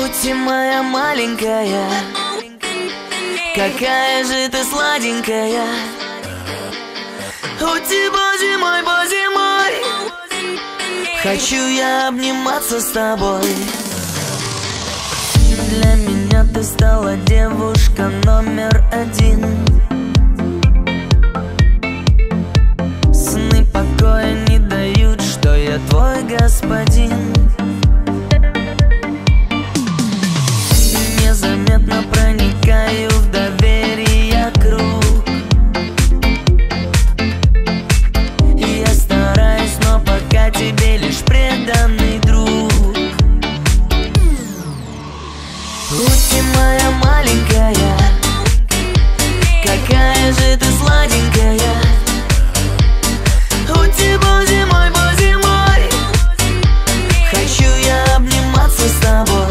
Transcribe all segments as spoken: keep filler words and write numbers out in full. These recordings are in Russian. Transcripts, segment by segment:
Ути, моя маленькая, какая же ты сладенькая. Ути, боже мой, боже мой, хочу я обниматься с тобой. Для меня ты стала девушка номер один. Сны покоя не дают, что я твой господин. Незаметно проникаю в доверие круг. Я стараюсь, но пока тебе лишь преданный друг. Ути, моя маленькая, какая же ты сладенькая. Ути, боже мой, боже мой, хочу я обниматься с тобой.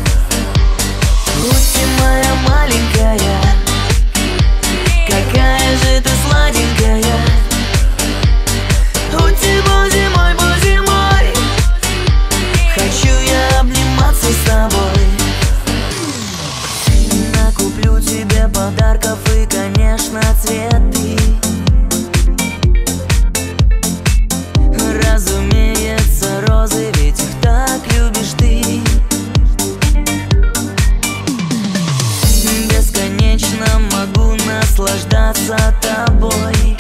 Ути, моя маленькая, какая же ты сладенькая. Ути, боже мой, боже мой, хочу я обниматься с тобой. Накуплю тебе подарков и, конечно, цветы. Разумеется, розы, ведь их так любишь ты. Бесконечно могу наслаждаться тобой.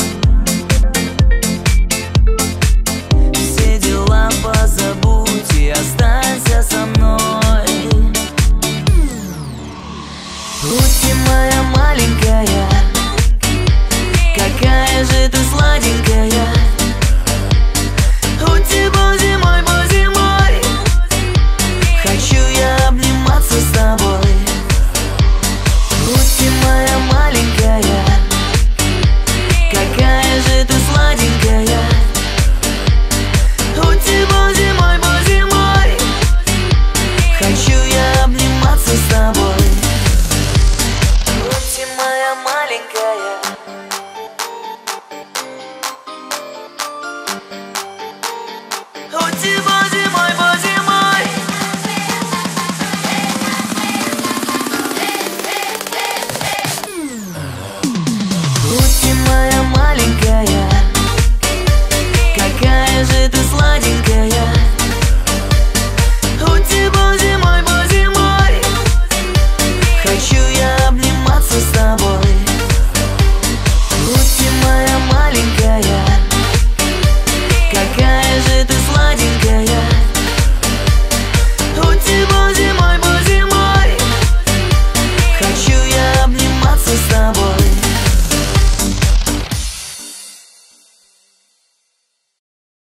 Все дела позабудь и останься со мной. Ути,